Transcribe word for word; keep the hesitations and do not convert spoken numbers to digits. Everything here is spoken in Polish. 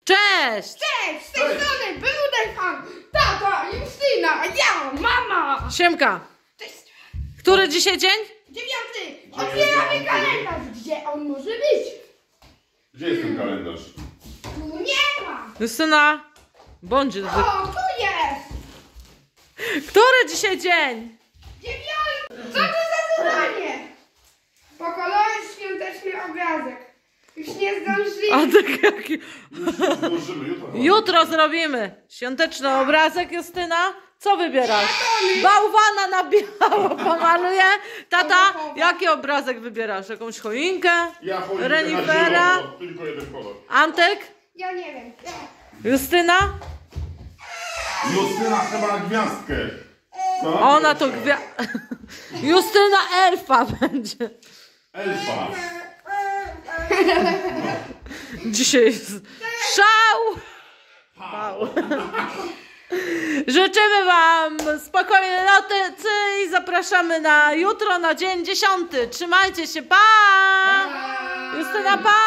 Cześć! Cześć! Z tej strony był fan, tata, Justyna, ja, mama! Siemka! Cześć! Który dzisiaj dzień? Dziewiąty! Otwieramy kalendarz! Gdzie on może być? Gdzie jest ten kalendarz? Tu nie ma! Justyna, bądź... O, tu jest! Który dzisiaj dzień? Dziewiąty! Co to za zadanie? Pokolować świąteczny obrazek. Już nie zdążymy. A tak jaki... Już zdążymy, jutro. Jutro zrobimy świąteczny obrazek, Justyna. Co wybierasz? Bałwana na biało pomaluję. Tata, jaki obrazek wybierasz? Jakąś choinkę? Ja chodzę Renifera? na zielono, tylko jeden kolor. Antek? Ja nie wiem. Justyna? Justyna chyba na gwiazdkę. Co? Ona to gwia... Justyna elfa będzie. Elfa. Dzisiaj jest szał. Pał. Życzymy wam spokojnej nocy i zapraszamy na jutro, na dzień dziesiąty. Trzymajcie się, pa! Justyna, pa!